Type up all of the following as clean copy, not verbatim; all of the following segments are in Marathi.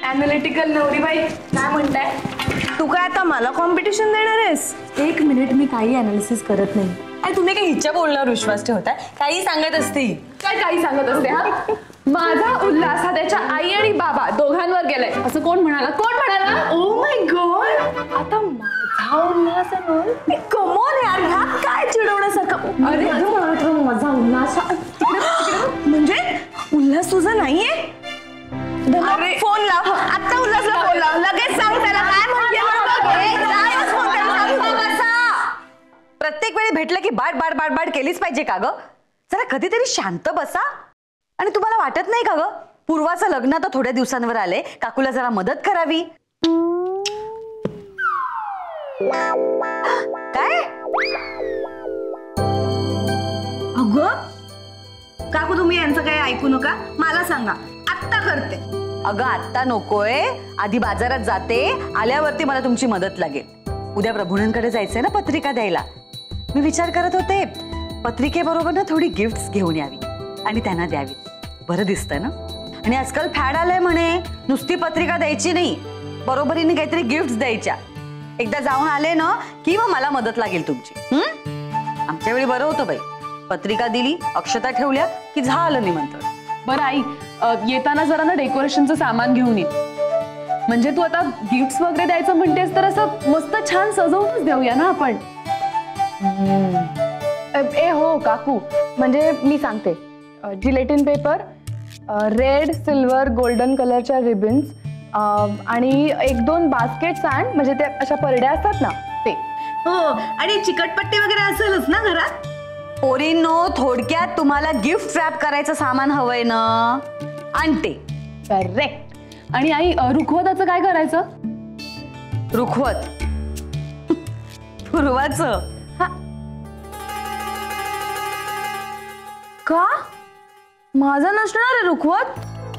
अॅनालिटिकल नवरीबाई, काय म्हणताय? तू काय आता मला कॉम्पिटिशन देणार आहेस? एक मिनिट, मी काही अनालिसिस करत नाही. आणि तुम्ही काही हिच्या बोलण्यावर विश्वास ठेवताय? काही सांगत असते. काय काही सांगत असते? हा, माझा उल्हास हा त्याच्या आई आणि बाबा दोघांवर गेलाय असं कोण म्हणाला? कोण म्हणाला? ओ माय गॉड, आता माझा उल्हास आहे. कम ऑन यार, ह्यात काय चिडवण्यासारखं? अरे माझा उल्हास म्हणजे उल्हास तुझा नाहीये? अरे फोन लाव आता, उल्हासला फोन लाव, लगेच सांग त्याला काय म्हणते. प्रत्येक वेळी भेटलं की बाट बाट बाट बाट केलीच पाहिजे का ग? जरा कधीतरी शांत बसा. आणि तुम्हाला वाटत नाही का ग, पूर्वाचं लग्न तर थोड्या दिवसांवर आले, काकूला जरा मदत करावी. काय अगं काकू, तुम्ही यांचं काही ऐकू नका, मला सांगा, आत्ता करते. अगं आत्ता नकोय, आधी बाजारात जाते, आल्यावरती मला तुमची मदत लागेल. उद्या प्रभूंकडे जायचंय ना पत्रिका द्यायला. मी विचार करत होते पत्रिकेबरोबर ना थोडी गिफ्ट्स घेऊन यावी आणि त्यांना द्यावी. बरं दिसतंय ना? आणि आजकाल फॅड आलंय म्हणे, नुसती पत्रिका द्यायची नाही, बरोबरीने काहीतरी गिफ्ट्स द्यायच्या. एकदा जाऊन आले ना की मग मला मदत लागेल तुमची. आमच्या वेळी बरं होतं बाई, पत्रिका दिली, अक्षता ठेवल्या की झालं निमंत्रण. बरं आई, येताना जरा ना डेकोरेशनचं सामान घेऊन ये. म्हणजे तू आता गिफ्ट्स वगैरे द्यायचं म्हणतेस तर असं मस्त छान सजवूनच देऊया ना आपण. हो काकू, म्हणजे मी सांगते, gelatin paper, red silver golden कलरच्या रिबन्स आणि 1-2 बास्केट्स आण, म्हणजे ते अशा परड्या असतात ना ते. हो, आणि चिकटपट्टी वगैरे असेलच ना घरात? पोरींनो, थोडक्यात तुम्हाला गिफ्ट रॅप करायचं सामान हवंय ना, आणते. करेक्ट. आणि आई, रुखवताचं काय करायचं? रुखवत पूर्वाचं. का माझा नसणार आहे रुखवत?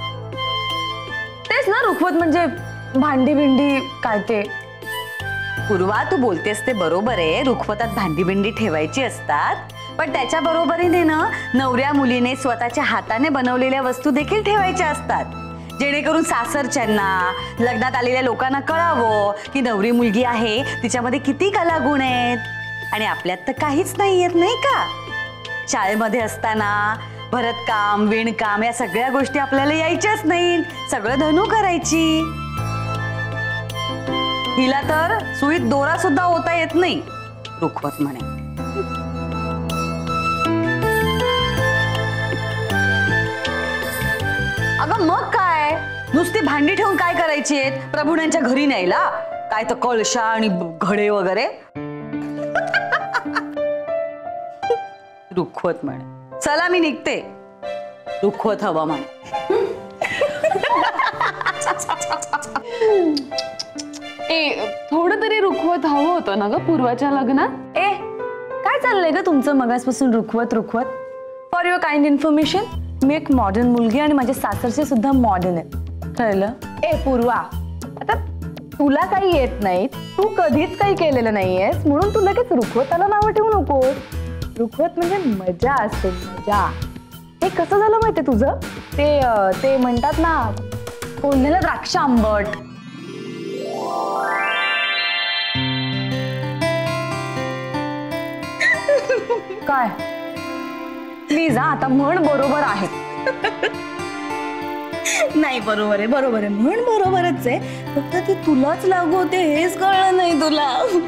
तेच ना रुखवत, म्हणजे भांडी बिंडी काय ते. पूर्वा, तू बोलतेस ते बरोबर आहे, रुखवतात भांडी बिंडी ठेवायची असतात, पण त्याच्या बरोबरीने ना नवऱ्या मुलीने स्वतःच्या हाताने बनवलेल्या वस्तू देखील ठेवायच्या असतात, जेणेकरून सासरच्यांना, लग्नात आलेल्या लोकांना कळावं की नवरी मुलगी आहे, तिच्यामध्ये किती कलागुण आहेत. आणि आपल्यात तर काहीच नाही येत, नाही का? शाळेमध्ये असताना भरतकाम, विणकाम या सगळ्या गोष्टी आपल्याला यायच्याच नाहीत, सगळं धनू करायची. हिला तर सुईत दोरा सुद्धा होता येत नाही, रुखवत म्हणे. अगं मग काय, नुसती भांडी ठेवून काय करायची आहेत? प्रभूंच्या घरी न्यायला काय तर कळशा आणि घडे वगैरे. रुखवत म्हणे. चला मी निघते, रुखवत हवा म्हणे. थोडं तरी रुखवत हवं होतं ना ग पूर्वाच्या लग्नात. काय चाललंय ग तुमचं मगासपासून रुखवत रुखवत? फॉर युअर काइंड इन्फॉर्मेशन, मी एक मॉडर्न मुलगी आणि माझे सासरचे सुद्धा मॉडर्न आहेत, कळलं? पूर्वा, आता तुला काही येत नाही, तू कधीच काही केलेलं नाहीयेस, म्हणून तू लगेच रुखवताला नावं ठेवू नको. रुखवत म्हणजे मजा असते, मजा. हे कसं झालं माहितीये तुझं? ते म्हणतात ना, कोल्ह्याला द्राक्ष आंबट. काय प्लीज, आता म्हण बरोबर आहे. नाही, बरोबर आहे, बरोबर आहे, म्हण बरोबरच आहे, फक्त ती तुलाच लागू होते हेच कळलं नाही तुला.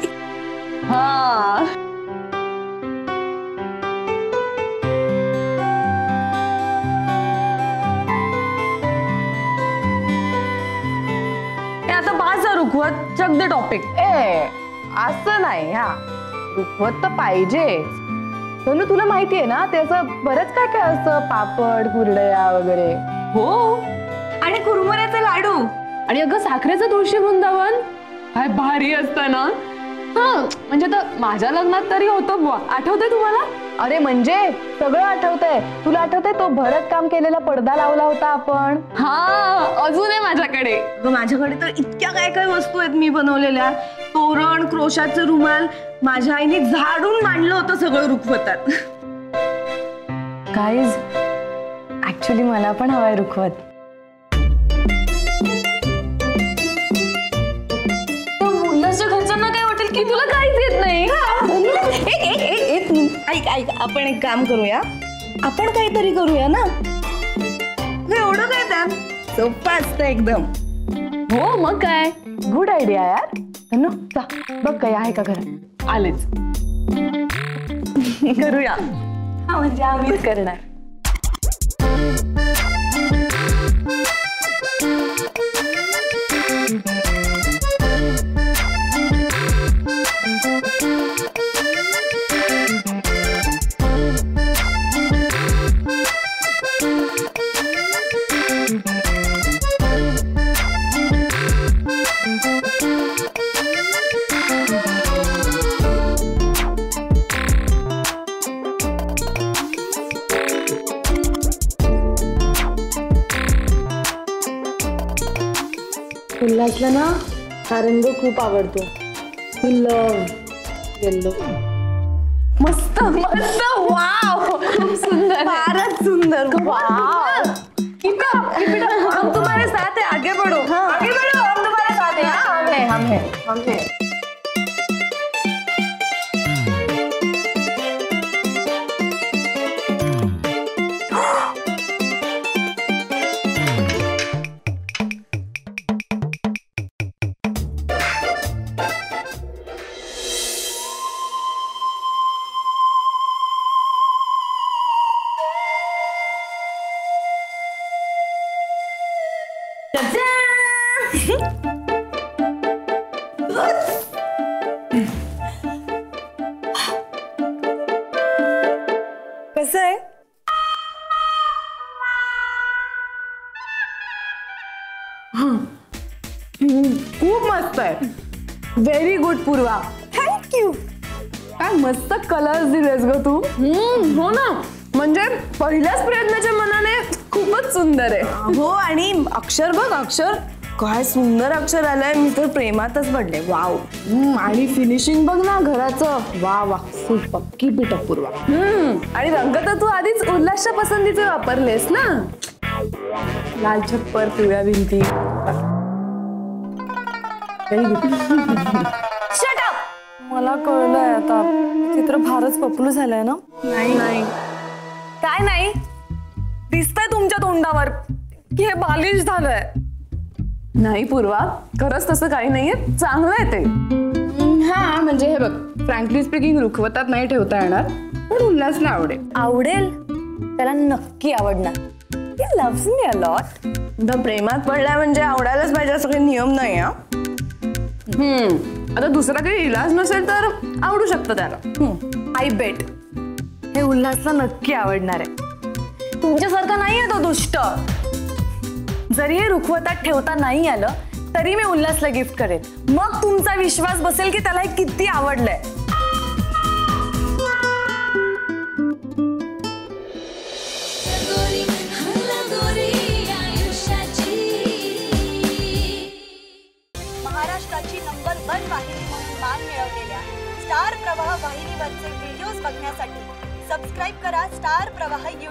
हा, आता बास रुखवत, चक द टॉपिक. असं नाही, हा रुखवत तर पाहिजेच. म्हणून तुला माहितीये ना, त्याचं बरंच काय काय असतं, पापड, कुरडया वगैरे. हो, आणि कुरमुऱ्याचे लाडू, आणि अगं साखरेचं तुळशी वृंदावन काय भारी असतं ना. हा, म्हणजे तर माझ्या लग्नात तरी होतं बुवा, आठवतंय तुम्हाला? अरे म्हणजे सगळं आठवतंय. तुला आठवतंय तो भरत काम केलेला पडदा लावला होता आपण? हा, अजून आहे माझ्याकडे. माझ्याकडे तर इतक्या काय काय वस्तू आहेत मी बनवलेल्या. तोरण, क्रोशाचं रुमाल, माझ्या आईने झाडून मांडलं होतं सगळं रुखवतात. गाईज, ऍक्च्युली मला पण हवाय रुखवत. की तुला काहीच येत नाही. ऐक ऐक, आपण एक काम करूया, आपण काहीतरी करूया ना. एवढं काय त्यात, सोपं असतं एकदम. हो मग काय. गुड आयडिया यार. तनु जा बघ काही आहे का घरात. आलेच. करूया. हा म्हणजे आम्हीच करणार. उल्हासला ना हा रंग खूप आवडतो. Love yellow. मस्त मस्त. वाव खूप सुंदर. फारच सुंदर. वाव. हम तुम्हारे साथ है. आगे बढ़ो. आगे बढ़ो. हम तुम्हारे साथ है. हम है. कसं आहे? खूप मस्त आहे. Very good Purva. थँक्यू. काय मस्त कलर्स दिलेस ग तू. हो ना. म्हणजे पहिल्याच प्रयत्नाच्या मनाने खूपच सुंदर आहे. हो, आणि अक्षर बघ, अक्षर काय सुंदर अक्षर आलंय. मी तर प्रेमातच पडले. वाव. आणि फिनिशिंग बघ ना घराचं. वा वा super. Keep it up Purva. आणि रंग तर तू आधीच उल्हासच्या पसंतीचे वापरलेस ना. लाल छप्पर, पिवळ्या भिंती. Shut up. मला कळलंय आता चित्र फारच पपलू झालंय ना. नाही काय नाही दिसतंय तुमच्या तोंडावर की हे बालिश झालंय. नाही पूर्वा, खरंच तसं काही नाहीये. चांगलं आहे ते. हा म्हणजे हे बघ, फ्रँकली स्पीकिंग रुखवतात नाही ठेवता येणार, पण उल्हासला आवडेल. आवडेल. त्याला नक्की आवडणार. He loves me a lot. प्रेमात पडलाय म्हणजे आवडायलाच पाहिजे असं काही नियम नाही. आता दुसरा काही इलाज नसेल तर आवडू शकतं त्याला. आय बेट हे उल्हासला नक्की आवडणार आहे. तुमच्यासारखा नाहीये तो दुष्ट. जरी हे रुखवतात ठेवता नाही आलं तरी मी उल्हासला गिफ्ट करेन. मग तुमचा विश्वास बसेल की त्याला हे किती आवडलंय. महाराष्ट्राची नंबर 1 वाहिनी म्हणून मान मिळवलेल्या स्टार प्रवाह वाहिनीवरचे व्हिडिओज बघण्यासाठी सबस्क्राईब करा स्टार प्रवाह